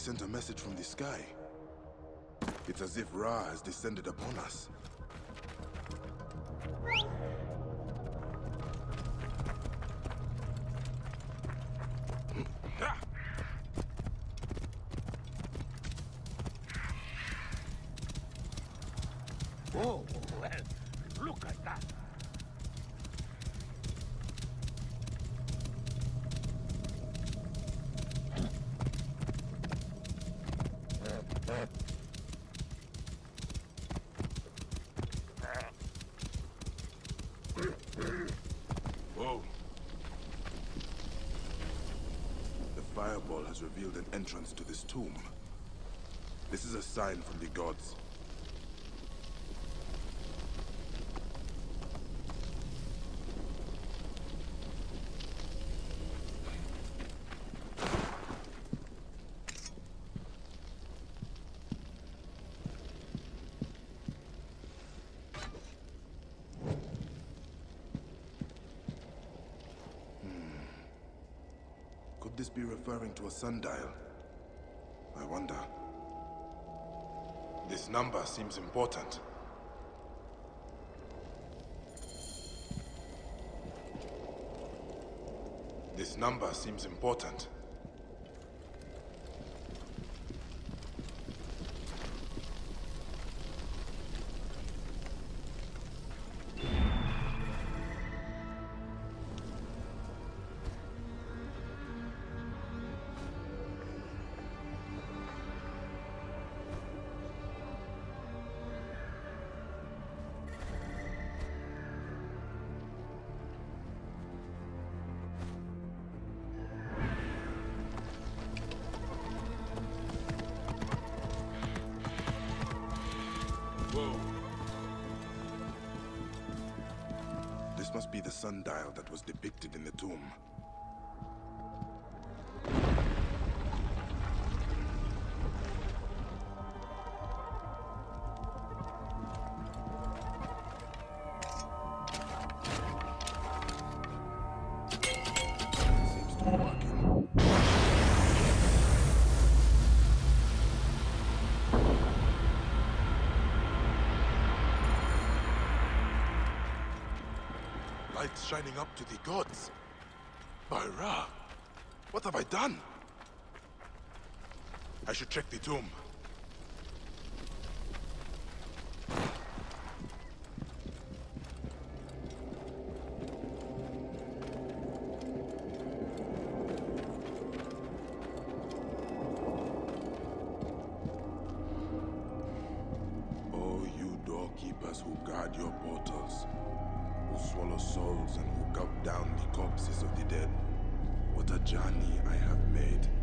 sent a message from the sky. It's as if Ra has descended upon us. Oh, well, look at that. Whoa. The fireball has revealed an entrance to this tomb. This is a sign from the gods. Could this be referring to a sundial? I wonder. This number seems important. This number seems important. Whoa. This must be the sundial that was depicted in the tomb. Seems to be working. Lights shining up to the gods. By Ra, what have I done? I should check the tomb. Oh, you doorkeepers who guard your portals, who swallow souls and who gulp down the corpses of the dead. What a journey I have made.